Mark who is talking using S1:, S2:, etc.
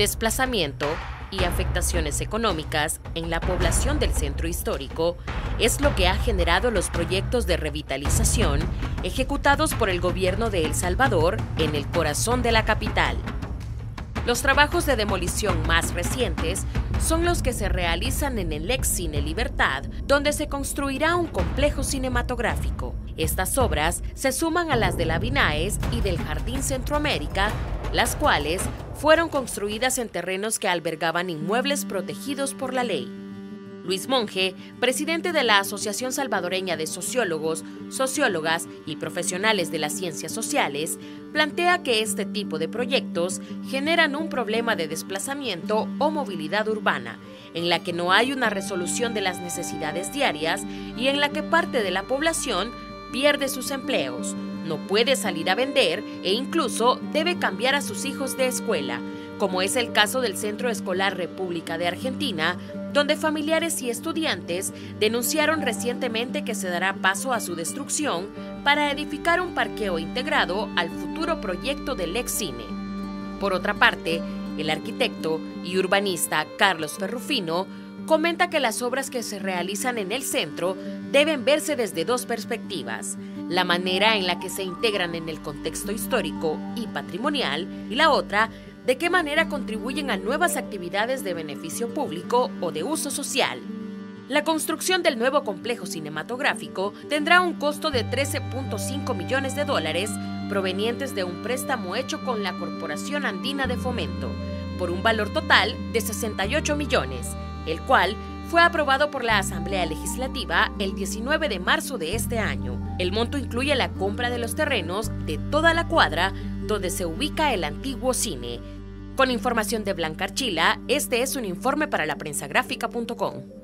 S1: desplazamiento y afectaciones económicas en la población del centro histórico es lo que ha generado los proyectos de revitalización ejecutados por el gobierno de El Salvador en el corazón de la capital. Los trabajos de demolición más recientes son los que se realizan en el ex Cine Libertad, donde se construirá un complejo cinematográfico. Estas obras se suman a las de la Vinaes y del Jardín Centroamérica, las cuales fueron construidas en terrenos que albergaban inmuebles protegidos por la ley. Luis Monge, presidente de la Asociación Salvadoreña de Sociólogos, Sociólogas y Profesionales de las Ciencias Sociales, plantea que este tipo de proyectos generan un problema de desplazamiento o movilidad urbana, en la que no hay una resolución de las necesidades diarias y en la que parte de la población pierde sus empleos, no puede salir a vender e incluso debe cambiar a sus hijos de escuela, como es el caso del Centro Escolar República de Argentina, donde familiares y estudiantes denunciaron recientemente que se dará paso a su destrucción para edificar un parqueo integrado al futuro proyecto del ex cine. Por otra parte, el arquitecto y urbanista Carlos Ferrufino comenta que las obras que se realizan en el centro deben verse desde dos perspectivas: la manera en la que se integran en el contexto histórico y patrimonial, y la otra, de qué manera contribuyen a nuevas actividades de beneficio público o de uso social. La construcción del nuevo complejo cinematográfico tendrá un costo de $13.5 millones provenientes de un préstamo hecho con la Corporación Andina de Fomento, por un valor total de 68 millones, el cual fue aprobado por la Asamblea Legislativa el 19 de marzo de este año. El monto incluye la compra de los terrenos de toda la cuadra donde se ubica el antiguo cine. Con información de Blanca Archila, este es un informe para laprensagráfica.com.